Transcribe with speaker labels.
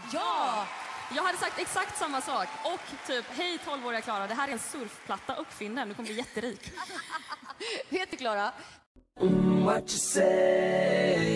Speaker 1: Ja! Jag hade sagt exakt samma sak. Och typ, hej 12-åriga Klara, det här är en surfplatta, uppfinn den, du kommer bli jätterik.
Speaker 2: Vet du, Klara?
Speaker 3: What you say?